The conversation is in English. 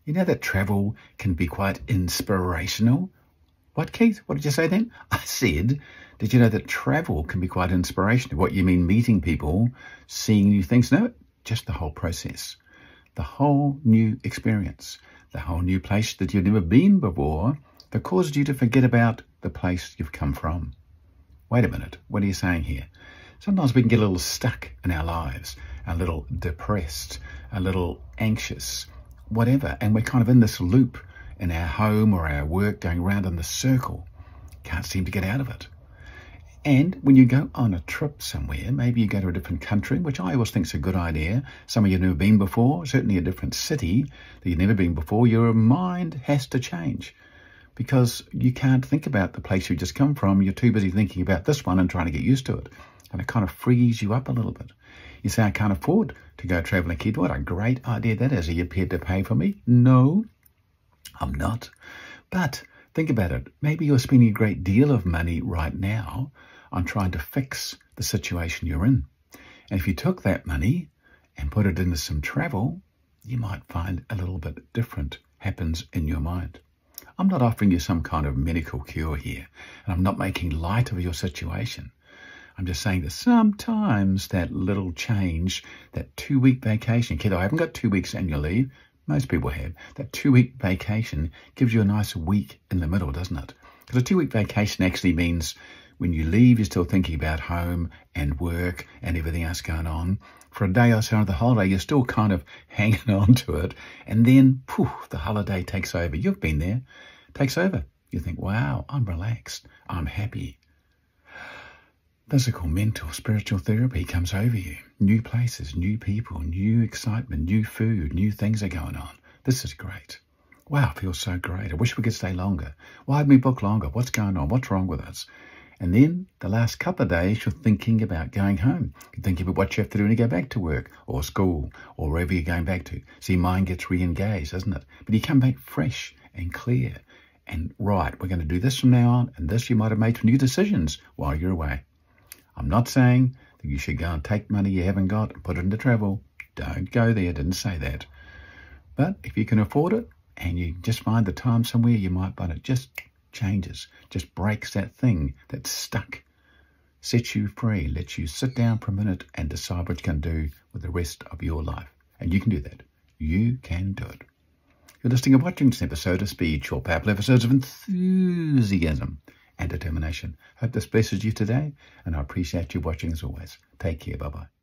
You know that travel can be quite inspirational? What, Keith? What did you say then? I said, did you know that travel can be quite inspirational? What, you mean meeting people, seeing new things? No, just the whole process, the whole new experience, the whole new place that you've never been before that caused you to forget about the place you've come from. Wait a minute, what are you saying here? Sometimes we can get a little stuck in our lives, a little depressed, a little anxious, whatever, and we're kind of in this loop in our home or our work, going around in the circle. Can't seem to get out of it. And when you go on a trip somewhere, maybe you go to a different country, which I always think is a good idea. Somewhere you've never been before, certainly a different city that you've never been before, your mind has to change because you can't think about the place you just come from. You're too busy thinking about this one and trying to get used to it. And it kind of frees you up a little bit. You say, I can't afford to go traveling, kid. What a great idea that is. Are you prepared to pay for me? No, I'm not. But think about it. Maybe you're spending a great deal of money right now on trying to fix the situation you're in. And if you took that money and put it into some travel, you might find a little bit different happens in your mind. I'm not offering you some kind of medical cure here, and I'm not making light of your situation. I'm just saying that sometimes that little change, that 2-week vacation, kiddo, I haven't got 2 weeks annual leave. Most people have. That 2-week vacation gives you a nice week in the middle, doesn't it? Because a 2-week vacation actually means when you leave, you're still thinking about home and work and everything else going on. For a day or so of the holiday, you're still kind of hanging on to it. And then, poof, the holiday takes over. You've been there. Takes over. You think, wow, I'm relaxed. I'm happy. Physical, mental, spiritual therapy comes over you. New places, new people, new excitement, new food, new things are going on. This is great. Wow, it feels so great. I wish we could stay longer. Why haven't we booked longer? What's going on? What's wrong with us? And then the last couple of days, you're thinking about going home. You're thinking about what you have to do when you go back to work or school or wherever you're going back to. So your mind gets re-engaged, doesn't it? But you come back fresh and clear and right. We're going to do this from now on, and this you might have made some new decisions while you're away. I'm not saying that you should go and take money you haven't got and put it into travel. Don't go there. Didn't say that. But if you can afford it and you just find the time somewhere, you might find it just changes, just breaks that thing that's stuck, sets you free, lets you sit down for a minute and decide what you're going to do with the rest of your life. And you can do that. You can do it. You're listening and watching this episode of Speed, short, powerful episodes of enthusiasm and determination. Hope this blesses you today, and I appreciate you watching as always. Take care. Bye-bye.